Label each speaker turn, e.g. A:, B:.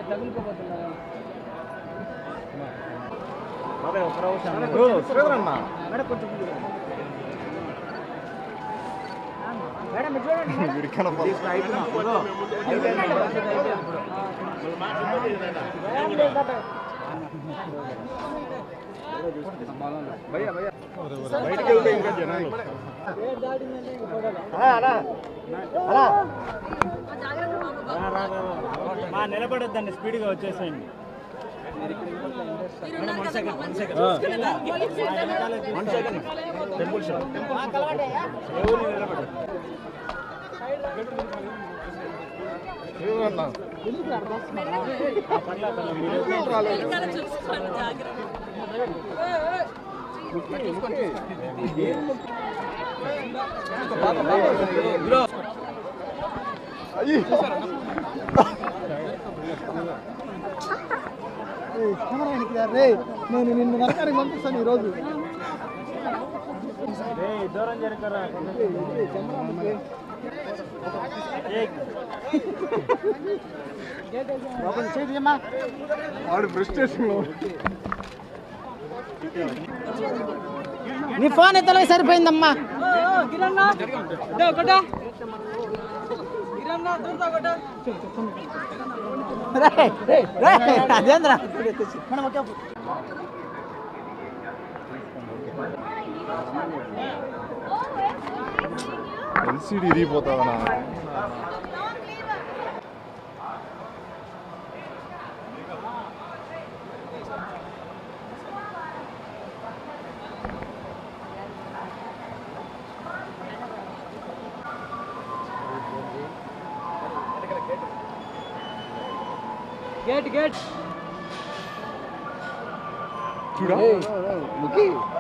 A: బయటికి వెళ్తే ఇంకా జనాలు నిలబడద్దండి, స్పీడ్గా వచ్చేసేయండి. టెంపుల్ షాప్ నేను నిన్ను నరకానికి పంపిస్తాను ఈరోజు. దూరం జరుగుతారా వాడు ఫ్రస్ట్రేషన్.
B: నీ ఫోన్ ఎత్తలే సరిపోయిందమ్మా. అదేంద్రా
A: ఎల్సీడీ ఇరిగిపోతావనా?
B: గేట్
A: చూడ